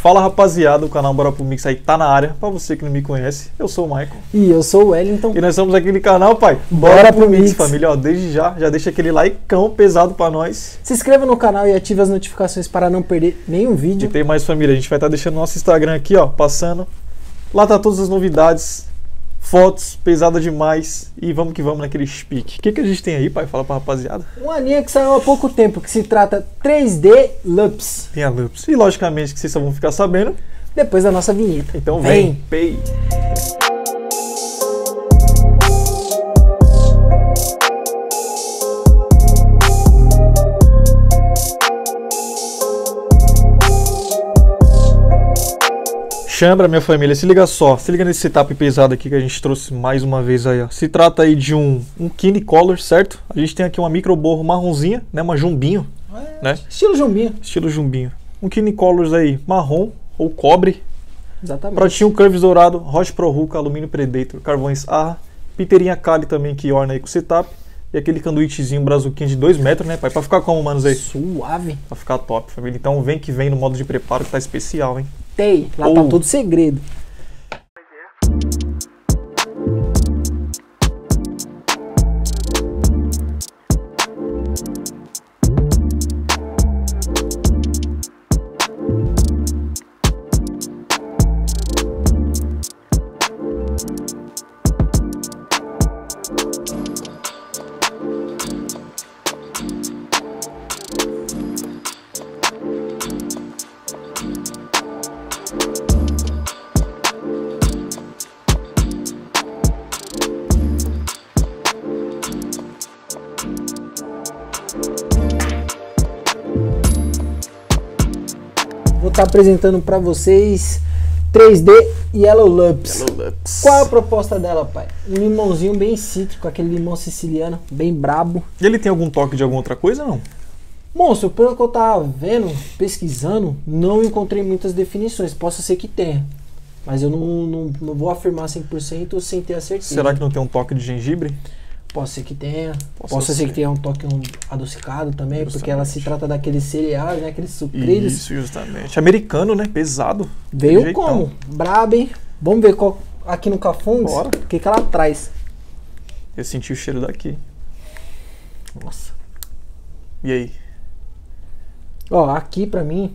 Fala rapaziada, o canal Bora Pro Mix aí tá na área. Pra você que não me conhece, eu sou o Michael. E eu sou o Wellington. E nós somos aqui no canal, pai. Bora Pro Mix, família. Ó, desde já deixa aquele likeão pesado pra nós. Se inscreva no canal e ative as notificações para não perder nenhum vídeo. E tem mais, família, a gente vai estar deixando nosso Instagram aqui, ó, passando. Lá tá todas as novidades, fotos, pesada demais. E vamos que vamos naquele pique. O que a gente tem aí, pai? Fala pra rapaziada. Uma linha que saiu há pouco tempo, que se trata 3D Lups. Tem a Lups. E logicamente que vocês só vão ficar sabendo Depois da nossa vinheta. Então vem, pay. Chambra, minha família, se liga só, se liga nesse setup pesado aqui que a gente trouxe mais uma vez aí, ó. Se trata aí de um Kine-Color, certo? A gente tem aqui uma microborro marronzinha, né, uma jumbinho, né? Estilo jumbinho. Estilo jumbinho. Um Kine-Colors aí marrom ou cobre. Exatamente. Pratinho curves dourado, Roche Pro Hulk, alumínio Predator, carvões Arra, piteirinha Kali também que orna aí com o setup. E aquele canduítezinho brazuquinho de 2 metros, né, pai? Pra ficar como, manos, aí? Suave. Pra ficar top, família. Então vem que vem no modo de preparo que tá especial, hein? Tem, lá tá todo segredo. Vou estar apresentando para vocês 3D Yellow Lups. Qual é a proposta dela, pai? Um limãozinho bem cítrico, aquele limão siciliano, bem brabo. E ele tem algum toque de alguma outra coisa, não? Monstro, pelo que eu tava vendo, pesquisando, não encontrei muitas definições. Possa ser que tenha, mas eu não vou afirmar 100% sem ter a certeza. Será que não tem um toque de gengibre? Pode ser que tenha. Possa ser que tenha um toque adocicado também, justamente. Porque ela se trata daqueles cereais, né? Aqueles sucrilhos. Isso, justamente. Americano, né? Pesado. Veio como? Brabo, hein? Vamos ver qual, aqui no Cafungs o que ela traz. Eu senti o cheiro daqui. Nossa. E aí? Ó, aqui pra mim,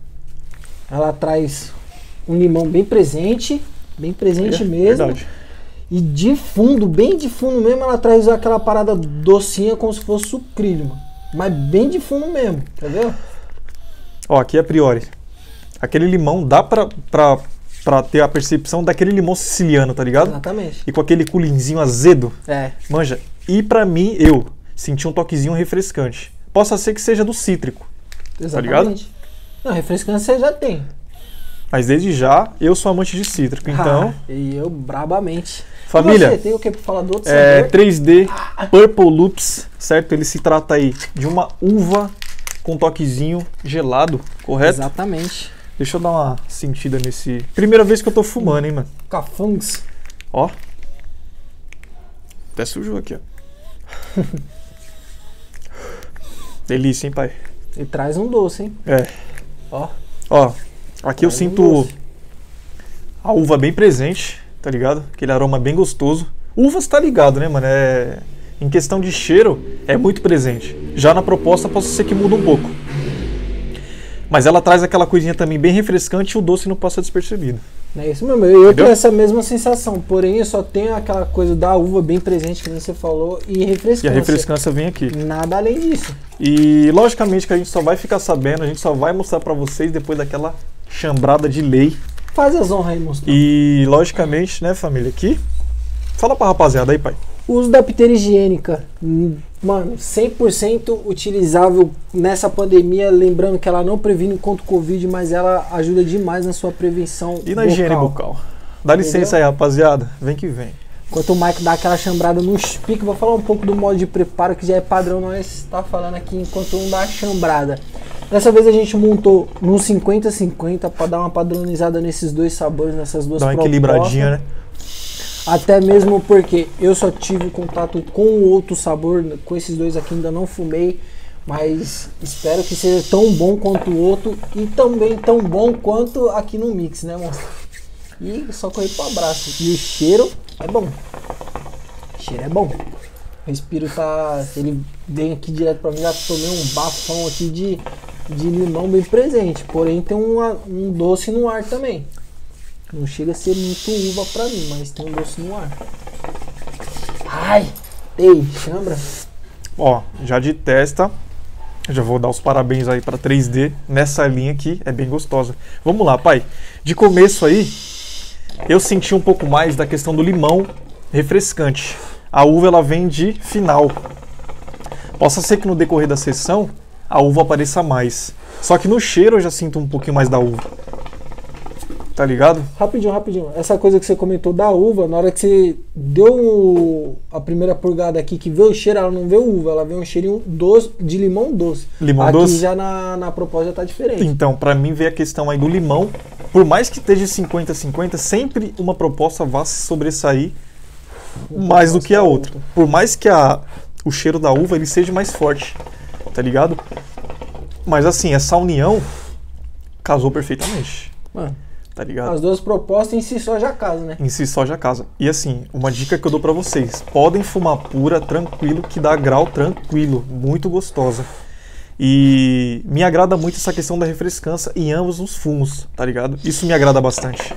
ela traz um limão bem presente mesmo. Verdade. E de fundo, bem de fundo mesmo, ela traz aquela parada docinha como se fosse sucrilho, mano. Mas bem de fundo mesmo, entendeu? Ó, aqui a priori. Aquele limão dá pra ter a percepção daquele limão siciliano, tá ligado? Exatamente. E com aquele culinzinho azedo. É. Manja. E pra mim, eu senti um toquezinho refrescante. Possa ser que seja do cítrico. Exatamente. Tá ligado? Não, refrescante você já tem. Mas desde já, eu sou amante de cítrico, então... E eu brabamente. Família, você tem o que pra falar do outro sabor? 3D Purple Lups, certo? Ele se trata aí de uma uva com toquezinho gelado, correto? Exatamente. Deixa eu dar uma sentida nesse... Primeira vez que eu tô fumando, hein, mano? Cafungs. Ó. Até sujou aqui, ó. Delícia, hein, pai? E traz um doce, hein? É. Ó. Ó, aqui eu sinto a uva bem presente, tá ligado? Aquele aroma bem gostoso. Uva você tá ligado, né, mano? Em questão de cheiro, é muito presente. Já na proposta, possa ser que muda um pouco. Mas ela traz aquela coisinha também bem refrescante e o doce não passa despercebido. É isso mesmo, eu tenho essa mesma sensação, porém eu só tenho aquela coisa da uva bem presente, que você falou, e refrescância. E a refrescância vem aqui. Nada além disso. E logicamente que a gente só vai ficar sabendo, a gente só vai mostrar pra vocês depois daquela chambrada de lei. Faz as honras aí, mostrando. E logicamente, né, família, aqui. Fala pra rapaziada aí, pai. Uso da piteira higiênica, mano, 100% utilizável nessa pandemia, lembrando que ela não previne contra o Covid, mas ela ajuda demais na sua prevenção e na higiene bucal. Dá licença aí, rapaziada, vem que vem. Enquanto o Mike dá aquela chambrada nos piques, vou falar um pouco do modo de preparo, que já é padrão, nós tá falando aqui enquanto um dá a chambrada. Dessa vez a gente montou no 50-50 para dar uma padronizada nesses dois sabores, nessas duas propostas. Dá uma equilibradinha, né? Até mesmo porque eu só tive contato com o outro sabor, com esses dois aqui ainda não fumei. Mas espero que seja tão bom quanto o outro e também tão bom quanto aqui no Mix, né, monstro? E só correr pro abraço. E o cheiro é bom. O cheiro é bom. O respiro tá... Ele vem aqui direto pra mim, já tomei um bafão aqui de limão bem presente. Porém tem um doce no ar também. Não chega a ser muito uva pra mim, mas tem um doce no ar. Ai! Ei, chambra. Ó, já de testa, já vou dar os parabéns aí pra 3D nessa linha aqui, é bem gostosa. Vamos lá, pai. De começo aí, eu senti um pouco mais da questão do limão refrescante. A uva ela vem de final. Possa ser que no decorrer da sessão a uva apareça mais. Só que no cheiro eu já sinto um pouquinho mais da uva. Tá ligado? Rapidinho. Essa coisa que você comentou da uva, na hora que você deu a primeira purgada aqui, que veio o cheiro, ela não veio uva, ela veio um cheirinho doce, de limão doce. Limão aqui doce? Já na proposta já tá diferente. Então, pra mim veio a questão aí do limão. Por mais que esteja 50-50, sempre uma proposta vá se sobressair mais do que a outra. Por mais que o cheiro da uva ele seja mais forte, tá ligado? Mas assim, essa união casou perfeitamente. Mano, tá ligado? as duas propostas em si só já casa, né? Em si só já casa. E assim, uma dica que eu dou pra vocês: podem fumar pura, tranquilo, que dá grau tranquilo, muito gostosa. E me agrada muito essa questão da refrescância em ambos os fumos, tá ligado? Isso me agrada bastante.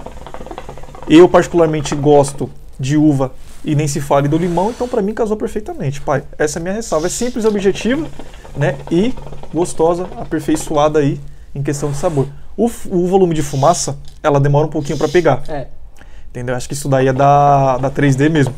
Eu particularmente gosto de uva e nem se fale do limão, então pra mim casou perfeitamente, pai. Essa é a minha ressalva. É simples, objetiva, né? E gostosa, aperfeiçoada aí em questão de sabor. O volume de fumaça, ela demora um pouquinho pra pegar. É. Entendeu? Acho que isso daí é da 3D mesmo.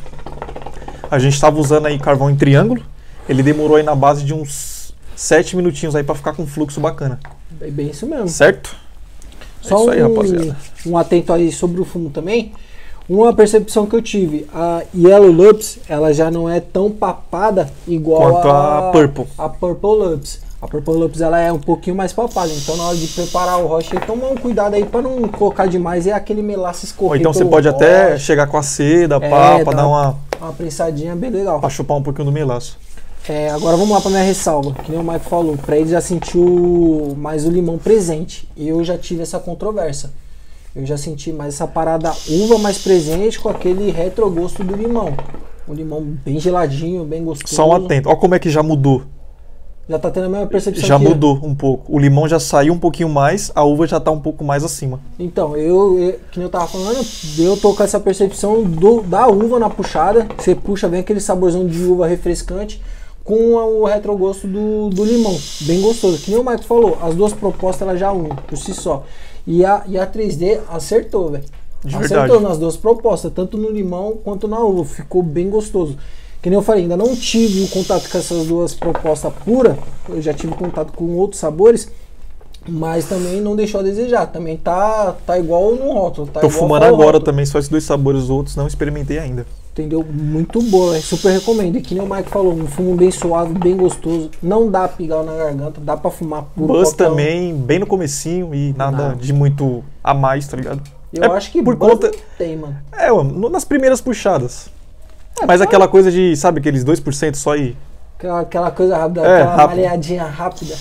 A gente estava usando aí carvão em triângulo. Ele demorou aí na base de uns 7 minutinhos aí pra ficar com um fluxo bacana. Bem isso mesmo. Certo? Só é isso aí, rapaziada. Um atento aí sobre o fumo também. Uma percepção que eu tive, a Yellow Lups, ela já não é tão papada igual quanto a Purple. A Purple Lups. A Purple Lups ela é um pouquinho mais papada, então na hora de preparar o rocha, toma um cuidado aí para não colocar demais e aquele melaço escorrer. Ou então você pode até chegar com a seda, pra dar uma prensadinha bem legal. Pra chupar um pouquinho do melaço. Agora vamos lá para minha ressalva, que nem o Mike falou, para ele já sentiu mais o limão presente. E eu já tive essa controvérsia. Eu já senti mais essa parada uva mais presente com aquele retrogosto do limão. Um limão bem geladinho, bem gostoso. Só um atento, olha como é que já mudou. Já tá tendo a mesma percepção. Já mudou um pouco. O limão já saiu um pouquinho mais, a uva já tá um pouco mais acima. Então, que nem eu tava falando, eu tô com essa percepção da uva na puxada. Você puxa bem aquele saborzão de uva refrescante com o retrogosto do limão. Bem gostoso. Que nem o Marco falou, as duas propostas elas já unem por si só. E a 3D acertou, velho. Acertou nas duas propostas, tanto no limão quanto na uva. Ficou bem gostoso. Que nem eu falei, ainda não tive o contato com essas duas propostas puras. Eu já tive contato com outros sabores, mas também não deixou a desejar. Também tá igual no rótulo. Tô fumando agora também, só esses dois sabores, os outros não experimentei ainda. Entendeu? Muito boa, super recomendo. E que nem o Mike falou, um fumo bem suave, bem gostoso. Não dá pigar na garganta, dá pra fumar puro. Buzz também, bem no comecinho e nada de muito a mais, tá ligado? Eu acho que por Buzz conta tem, mano. Nas primeiras puxadas. Mas aquela coisa de, sabe, aqueles 2% só aí. Aquela coisa rápida, aquela maleadinha rápida.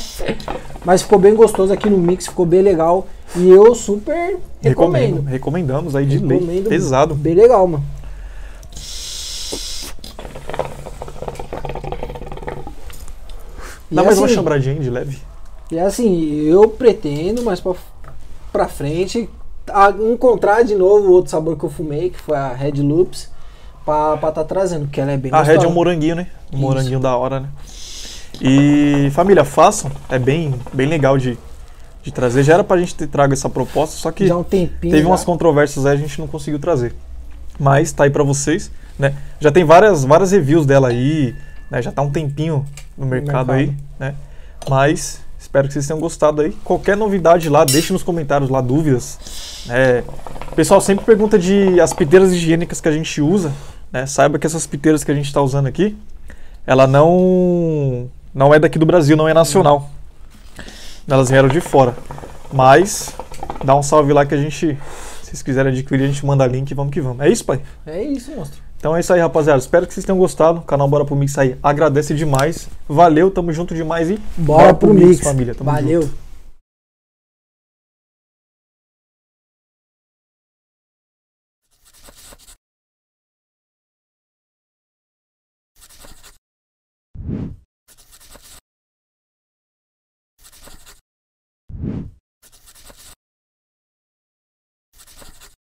Mas ficou bem gostoso aqui no Mix, ficou bem legal. E eu super recomendo. Recomendamos aí de lei. Pesado. Bem legal, mano. Dá mais uma chambradinha de leve. E assim, eu pretendo mais pra frente encontrar de novo outro sabor que eu fumei, que foi a Red Loops, pra tá trazendo, que ela é bem gostosa. A Red é um moranguinho, né? Um moranguinho da hora, né? E família, façam, é bem legal de trazer. Já era pra gente ter trago essa proposta, só que já um tempinho, teve umas controvérsias aí, a gente não conseguiu trazer. Mas tá aí pra vocês, né? Já tem várias reviews dela aí, né? Já tá um tempinho no mercado aí, né? Mas espero que vocês tenham gostado aí. Qualquer novidade lá, deixe nos comentários lá dúvidas. O pessoal sempre pergunta de as piteiras higiênicas que a gente usa, né? Saiba que essas piteiras que a gente está usando aqui, ela não é daqui do Brasil, não é nacional. Elas vieram de fora. Mas dá um salve lá que a gente, se vocês quiserem adquirir, a gente manda link e vamos que vamos. É isso, pai? É isso, monstro. Então é isso aí, rapaziada. Espero que vocês tenham gostado. O canal Bora Pro Mix aí agradece demais. Valeu, tamo junto demais e Bora pro Mix, família. Tamo valeu. junto.